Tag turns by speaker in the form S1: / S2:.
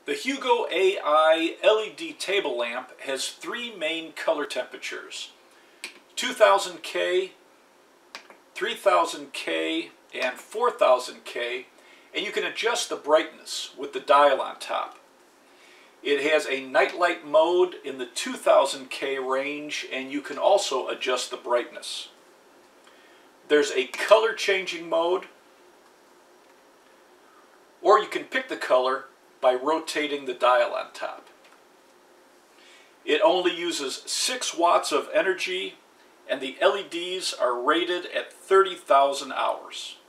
S1: The HugoAI LED table lamp has three main color temperatures: 2000K, 3000K, and 4000K, and you can adjust the brightness with the dial on top. It has a nightlight mode in the 2000K range, and you can also adjust the brightness. There's a color changing mode, or you can pick the color by rotating the dial on top. It only uses 6 watts of energy, and the LEDs are rated at 30,000 hours.